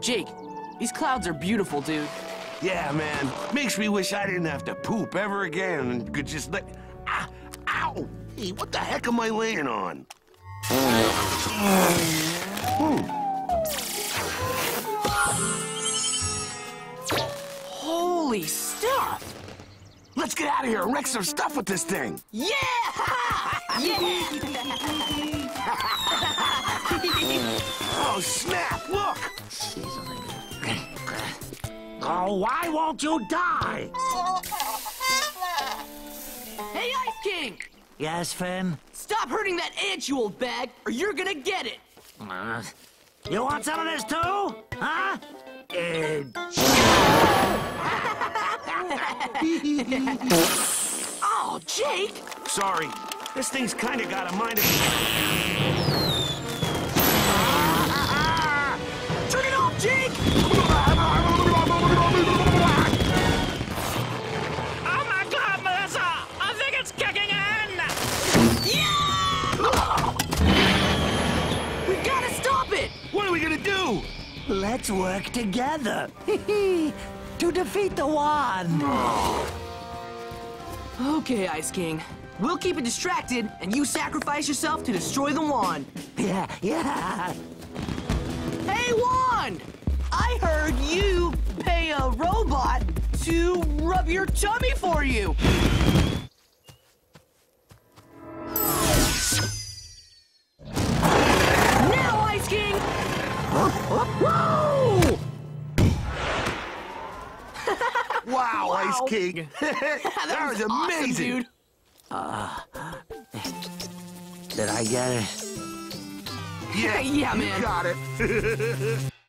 Jake, these clouds are beautiful, dude. Yeah, man. Makes me wish I didn't have to poop ever again and could just let... Ah, ow! Hey, what the heck am I laying on? Holy stuff! Let's get out of here and wreck some stuff with this thing. Yeah! Yeah! Oh, snap! Look! Oh, why won't you die? Hey, Ice King! Yes, Finn? Stop hurting that ant, you old bag, or you're gonna get it! You want some of this too? Huh? Oh, Jake! Sorry. This thing's kind of got a mind of... Turn it off, Jake! Oh my God, Melissa! I think it's kicking in! We gotta stop it! What are we gonna do? Let's work together to defeat the wand. Okay, Ice King. We'll keep it distracted, and you sacrifice yourself to destroy the wand. Yeah. Hey, wand! I heard you pay a robot to rub your tummy for you. Now, Ice King! Whoa! Wow, Ice King. that was awesome, amazing. dude. Did I get it? Yeah, Yeah, man. You got it.